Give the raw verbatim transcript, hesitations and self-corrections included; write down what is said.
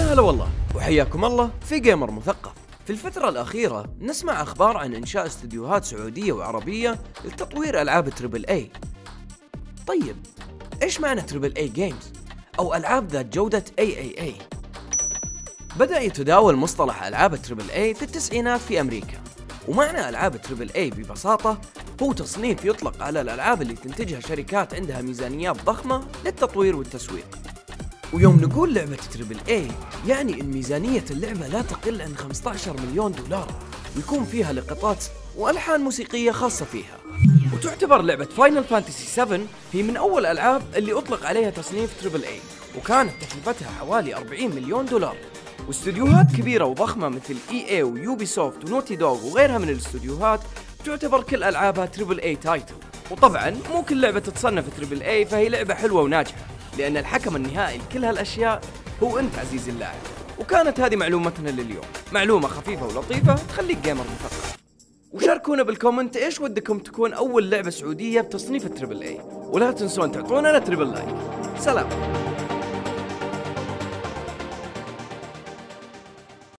يا هلا والله وحياكم الله في جيمر مثقف. في الفترة الأخيرة نسمع أخبار عن إنشاء استديوهات سعودية وعربية لتطوير ألعاب تريبل اي. طيب إيش معنى تريبل اي جيمز أو ألعاب ذات جودة إيه إيه إيه؟ بدأ يتداول مصطلح ألعاب تريبل اي في التسعينات في أمريكا، ومعنى ألعاب تريبل اي ببساطة هو تصنيف يطلق على الألعاب اللي تنتجها شركات عندها ميزانيات ضخمة للتطوير والتسويق. ويوم نقول لعبة تريبل اي يعني إن ميزانية اللعبة لا تقل عن خمسة عشر مليون دولار، ويكون فيها لقطات وألحان موسيقية خاصة فيها. وتعتبر لعبة فاينل فانتسي سبعة هي من أول الألعاب اللي أطلق عليها تصنيف تريبل اي، وكانت تكلفتها حوالي أربعين مليون دولار. واستديوهات كبيرة وضخمة مثل اي اي ويوبي سوفت ونوتي دوغ وغيرها من الاستديوهات تعتبر كل ألعابها تريبل اي تايتل. وطبعا مو كل لعبة تتصنف تريبل اي فهي لعبة حلوة وناجحة، لأن الحكم النهائي لكل هالأشياء هو أنت عزيزي اللاعب. وكانت هذه معلومتنا لليوم، معلومة خفيفة ولطيفة تخليك جيمر مثقف. وشاركونا بالكومنت ايش ودكم تكون أول لعبة سعودية بتصنيف التريبل اي، ولا تنسون تعطونا تريبل لايك. سلام.